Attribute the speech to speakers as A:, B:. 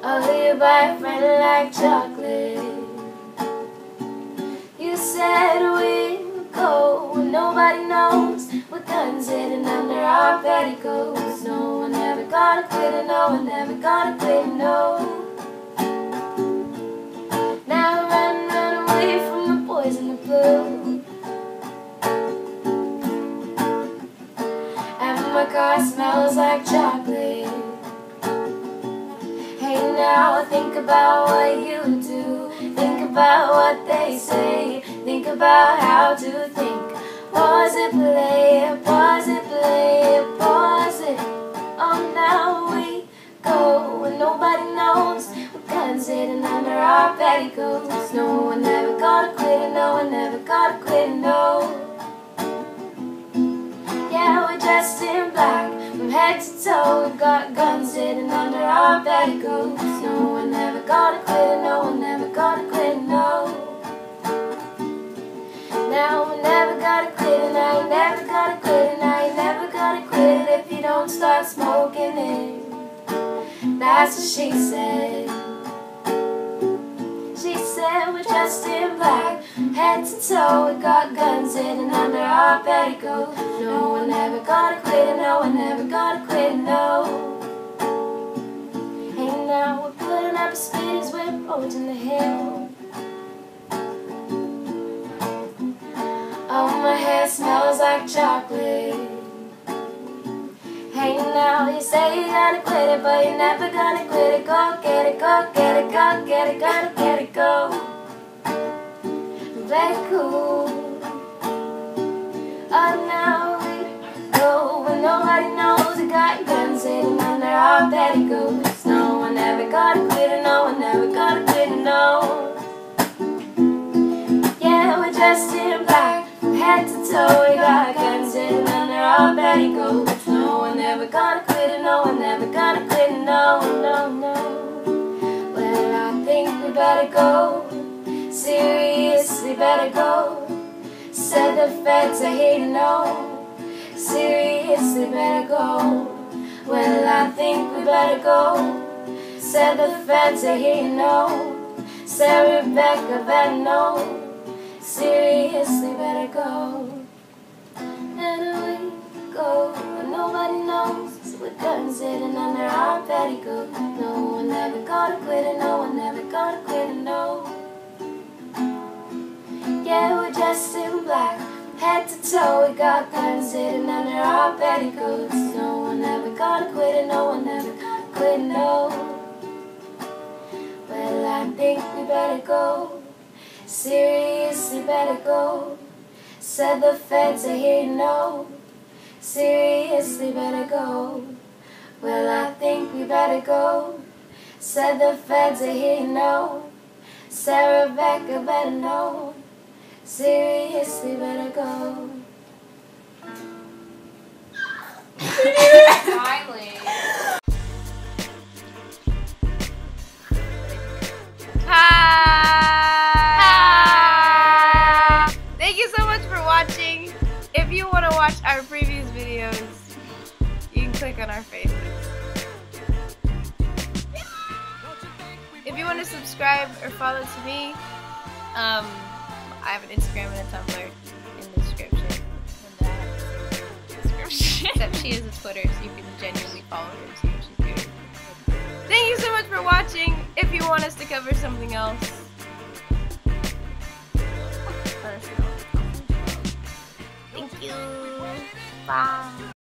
A: Oh, you buy a friend like chocolate. You said we'd go where nobody knows. With guns hidden under our petticoats. No one ever gonna quit it, no one ever gonna quit it, no. Now run away from the boys in the blue. And my car smells like chocolate. Hey, now think about what you do. Think about what they say. Think about how to think. Was it play? Was it play? Was it? Oh, now we go where nobody knows. With guns hidden under our petticoats. No one ever gonna quit it, no one ever gonna quit it, no. Yeah, we're dressed in black from head to toe. We've got guns hidden under our petticoats. No one ever gonna quit it, no one ever gonna quit it, no. Now we're never gonna quit it, now you're never gonna quit it, now you're never gonna quit it if you don't start smoking it. That's what she said. She said we're dressed in black, head to toe, we got guns hidden under our petticoats. No one ever gonna quit it, no one ever gonna quit it, no. Hey, now we're putting up speed as we're approaching the hill. Oh, my hair smells like chocolate. Hey, now you say you're gonna quit it, but you're never gonna quit it. Go get it, go get it, go get it, gotta get it, go. Play it cool. Oh, now we go where nobody knows. We got guns hidden under our petticoats. No one ever gonna quit it, no one ever gonna quit it, no. Yeah, we're dressed in black, head to toe, we got guns hidden under our petticoats. No one ever gonna quit it, no one ever gonna quit it, no, no, no. Well, I think we better go, seriously better go. Said the feds are here to know, seriously better go. Well, I think we better go, said the feds are here to know. Said Rebecca better know, seriously better go. And we go where nobody knows. With guns hidden under our petticoats. No one ever gonna quit it, no one ever gonna quit it, no. Yeah, we're dressed in black, head to toe, we got guns hidden under our petticoats. No one ever gonna quit it, no one ever gonna quit it, no. Well, I think we better go, seriously better go. Said the feds are here to know, seriously better go. Well, I think we better go, said the feds are here to know. Said Rebecca better know, seriously better go.
B: Smiley. Thank you so much for watching. If you want to watch our previous videos, you can click on our faces. If you want to subscribe or follow to me, I have an Instagram and a Tumblr in the description. Except she has a Twitter, so you can genuinely follow her and see what she's doing. Thank you so much for watching. If you want us to cover something else, let us know. Thank you. Bye.